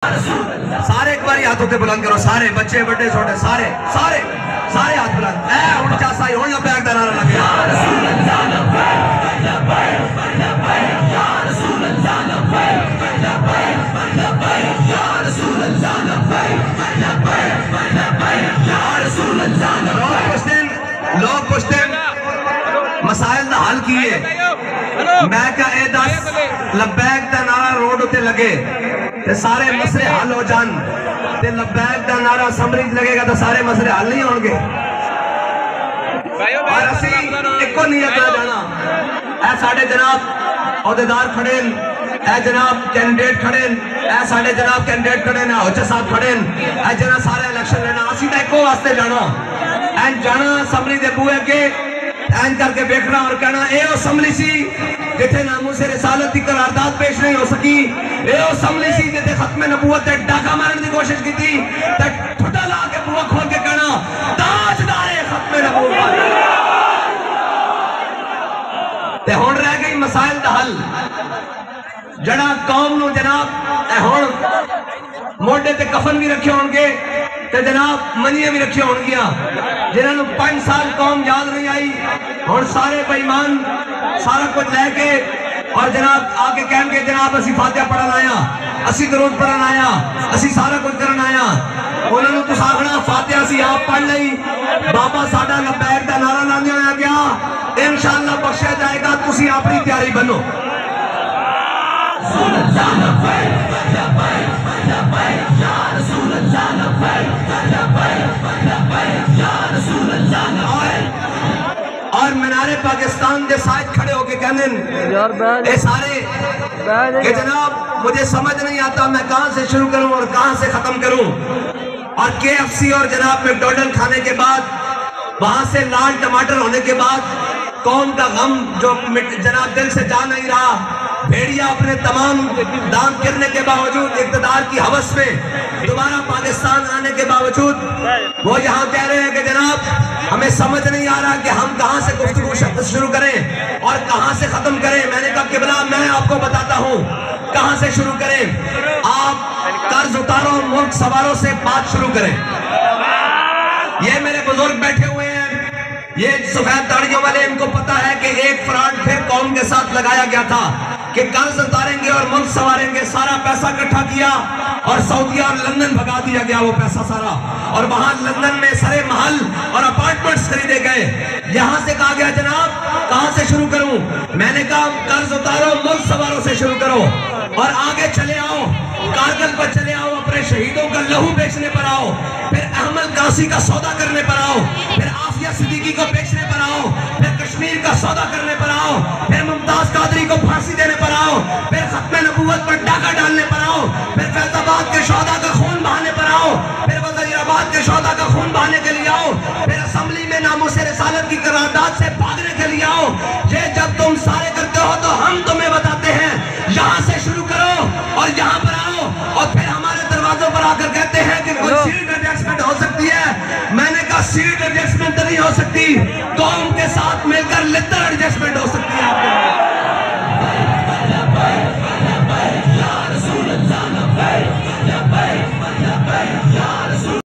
सारे एक बार हाथ होते बुलंद करो, सारे बच्चे बड़े छोटे सारे सारे सारे हाथ बुलंद। हुण चासा ही हुण लब्बैक दा नारा लगे। लोग पूछते मसाइल का हल की है, मैं क्या ए दस लब्बैक दा नारा रोड उत्ते लगे ते सारे मसले हल हो जान, ते लब्बैक दा नारा असम्बली च लगेगा तो सारे मसले हल नहीं होंगे। और असी एको नीयत ना जाना। ऐ साडे जनाब अहदेदार खड़े, ऐ जनाब कैंडिडेट खड़े, ऐ साडे जनाब कैंडिडेट खड़े ने, होचा साहब खड़े, ऐ जना सारे इलेक्शन लेना। असी तो एको वास्ते जाना, एन जाना असम्बली दे बूहे अगे एन करके देखना और कहना ए असम्बली सी जिथे नामूसे रिसालत की करारदाद पेश नहीं हो सकी, ए असम्बली सी जिथे खत्मे नबूवत ते डाका मारने की कोशिश की थी, ते ठुड्डा ला के बूहा खोल के कहना ताजदारे खत्मे नबूवत। ते हुण रह गई मसाइल दा हल, जड़ा कौम नूं जनाब हुण मोढे ते कफन भी रखे होणगे ते जनाब मनियां भी रखी होणगियां, जिन्होंने 5 साल कौम याद नहीं आई, और सारे बेईमान सारा कुछ लैके और जनाब आके कहेंगे जनाब असी फातिहा पढ़न आया, असी दरूद पढ़न आया, असी सारा कुछ करन आया। उन्होंने तुस आखना फातिहा असी आप पढ़ लई, बाबा साडा लब्बैक दा नारा लांदे होया गया, इंशाअल्लाह बख्शिया जाएगा। तुसी अपनी तैयारी बनो। और मीनारे पाकिस्तान के साथ खड़े होके कहने सारे कि जनाब मुझे समझ नहीं आता मैं कहां से शुरू करूं और कहां से खत्म करूं। और KFC और जनाब मैकडॉनल्ड खाने के बाद, वहां से लाल टमाटर होने के बाद कौम का गम जो जनाब दिल से जा नहीं रहा, भेड़िया अपने तमाम दांत गिरने के बावजूद इक़्तिदार की हवस में दोबारा पाकिस्तान आने के बावजूद वो यहाँ कह रहे हैं कि जनाब हमें समझ नहीं आ रहा कि हम कहाँ से गुफ्तगू शुरू करें और कहाँ से खत्म करें। मैंने कहा किबला मैं आपको बताता हूँ कहाँ से शुरू करें। आप कर्ज उतारो, मुल्क सवारों से बात शुरू करें। ये मेरे बुजुर्ग बैठे हुए हैं, ये सफेद दाढ़ियों वाले, इनको पता है कि एक फ्रॉड फिर कौम के साथ लगाया गया था कि कर्ज उतारेंगे और मुल्क संवारेंगे। सारा पैसा इकट्ठा किया और सऊदीया और लंदन भगा दिया गया वो पैसा सारा, और वहां लंदन में सारे महल और अपार्टमेंट्स खरीदे गए। यहां से कहा गया जनाब कहां से शुरू करूं। मैंने कहा कर्ज उतारो, मुल्क संवारो से शुरू करो और आगे चले आओ, कारगिल पर चले आओ, अपने शहीदों का लहू बेचने पर आओ, फिर अहमद कासी का सौदा करने पर आओ, फिर आफिया सिद्दीकी को बेचने पर आओ, फिर कश्मीर का सौदा करने पर आओ, फिर मुमताज कादरी को फांसी देने पर आओ, फिर खत्मे नबूवत पर डाका डालने पर आओ, फिर फैजाबाद के शोहदा का खून बहाने पर आओ, फिर वज़ीराबाद के शोहदा का खून बहाने के लिए आओ, फिर असम्बली में नामूसे रिसालत की करारदाद से भागने के लिए आओ। ये जब तुम सारे करते हो तो हम तुम्हें बताते हैं यहाँ से शुरू करो और यहाँ पर आओ, और फिर हमारे दरवाजों पर आकर कहते हैं कि कोई सीट एडजस्टमेंट हो सकती है। मैंने कहा सीट एडजस्टमेंट नहीं हो सकती, कौम के साथ मिलकर लिद्दर एडजस्टमेंट हो सकती है। आपके